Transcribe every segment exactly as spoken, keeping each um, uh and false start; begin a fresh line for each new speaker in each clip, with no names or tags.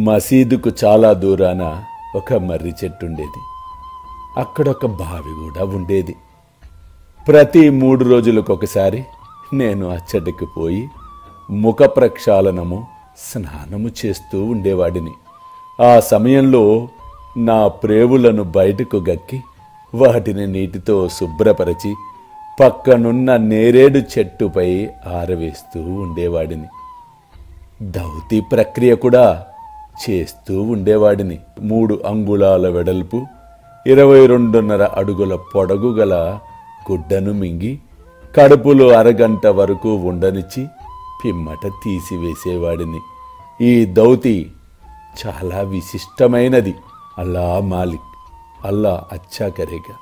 మసీదుకు చాలా దూరాన ఒక మర్రి చెట్టు ఉండేది. అక్కడొక బావి కూడా ఉండేది. ప్రతి మూడు రోజులకొకసారి నేను అచ్చటికి పోయి ముఖ ప్రక్షాళనము స్నానము చేస్తూ ఉండేవాడిని. ఆ సమయంలో నా ప్రేవులను బయటకు గక్కి వాటిని నీటితో శుభ్రపరచి పక్కనున్న నేరేడు చెట్టుపై ఆరవేస్తూ ఉండేవాడిని. దౌతి ప్రక్రియ కూడా చేస్తూ ఉండేవాడిని. మూడు అంగుళాల వెడల్పు, ఇరవై రెండున్నర అడుగుల పొడగు గల గుడ్డను మింగి కడుపులో అరగంట వరకు ఉండనిచ్చి పిమ్మట తీసివేసేవాడిని. ఈ దౌతి చాలా విశిష్టమైనది. అల్లా మాలిక్, అల్లా అచ్చా కరేగా.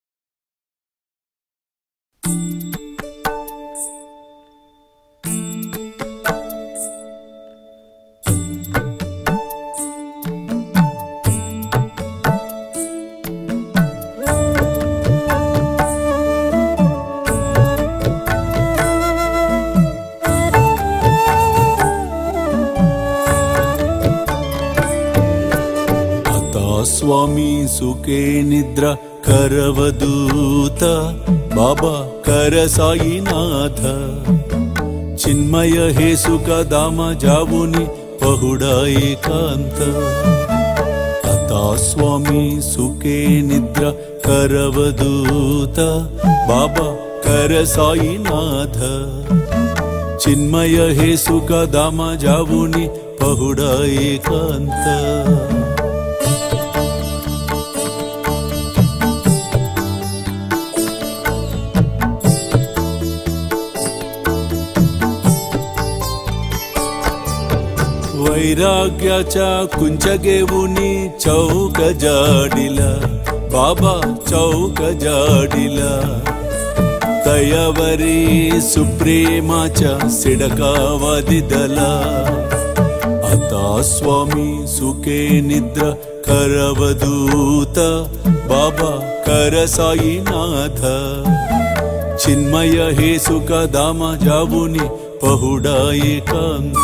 స్వామి సుఖే నిద్ర కరవదూత బాబా కర సాయినాథ చిన్మయ హే సుఖ దామ జావుని పహుడా ఏకాంత అతా స్వామి సుఖే నిద్ర కరవదూత బాబా కర సాయినాథ చిన్మయ హే సుఖ దామ జావుని పహుడా ఏకాంత वैराग्याच्या कुंचगेवुनी चौक जाडिला बाबा चौक जाडिला तयावरी सुप्रेमाच्या सिडकावादिदला आता स्वामी सुखे निद्र करवदूत बाबा कर साईनाथ चिन्मय हे सुख दाम जावुनी पहुडा एकांत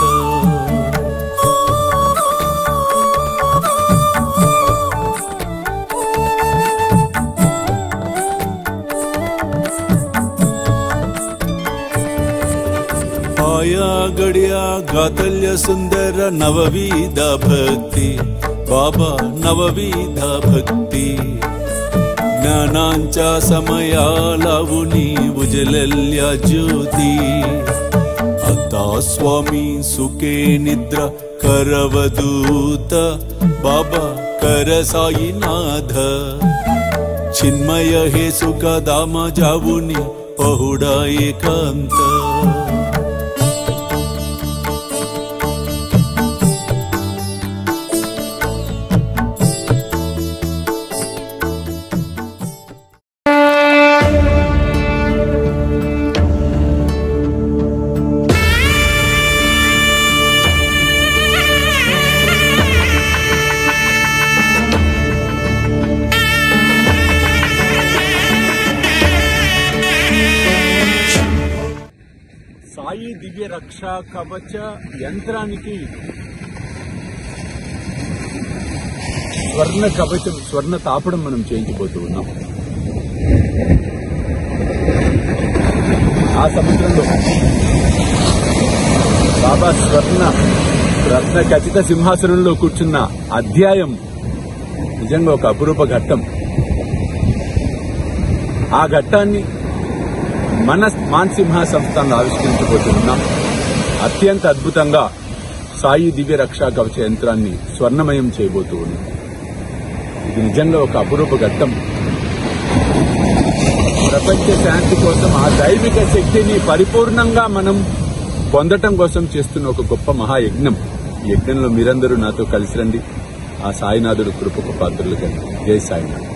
आया गड्या गातल्य सुंदर नवविधा भक्ति बाबा नवविधा भक्ति ज्ञानांच्या समया लावुनी उजलल्या ज्योती आता स्वामी सुखे निद्रा करवदूत बाबा कर साईनाथ चिन्मय हे सुख दाम जावुनी पहुडा एकांत
సాయి దివ్య రక్షా కవచ యంత్రానికి స్వర్ణ కవచం స్వర్ణ తాపడం మనం చేయించబోతూ ఉన్నాం. ఆ సముద్రంలో బాబా స్వర్ణ రత్న ఖచ్చిత సింహాసనంలో కూర్చున్న అధ్యాయం నిజంగా ఒక అపురూప ఘట్టం. ఆ ఘట్టాన్ని మన మాన్సింహ సంస్థను ఆవిష్కరించబోతున్నాం. అత్యంత అద్భుతంగా సాయి దివ్య రక్షా కవచ యంత్రాన్ని స్వర్ణమయం చేయబోతూ ఉన్నాం. ఇది నిజంగా ఒక అపురూప ఘట్టం. ప్రపంచ శాంతి కోసం ఆ దైవిక శక్తిని పరిపూర్ణంగా మనం పొందటం కోసం చేస్తున్న ఒక గొప్ప మహాయజ్ఞం. ఈ యజ్ఞంలో మీరందరూ నాతో కలిసి రండి. ఆ సాయినాథుడు కృపకు పాత్రలు కండి. జై సాయినాథ్.